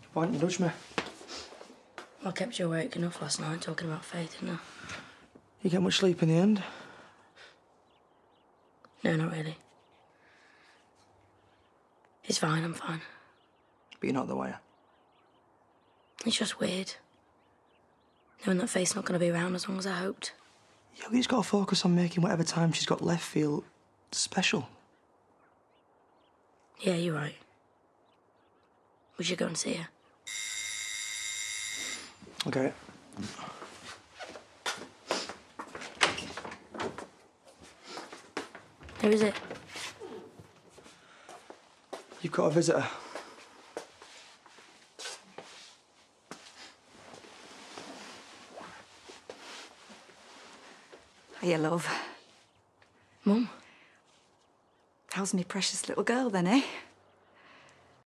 Why didn't you nudge me? I kept you awake enough last night talking about Faith, didn't I? You get much sleep in the end? No, not really. It's fine, I'm fine. But you're not the way. It's just weird. Knowing that Faith's not going to be around as long as I hoped. Yeah, we just got to focus on making whatever time she's got left feel special. Yeah, you're right. We should go and see her. Okay. Who is it? You've got a visitor. Hiya, love. Mum? How's me precious little girl then, eh?